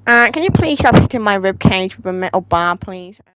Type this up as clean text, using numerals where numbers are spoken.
Can you please stop hitting my rib cage with a metal bar, please?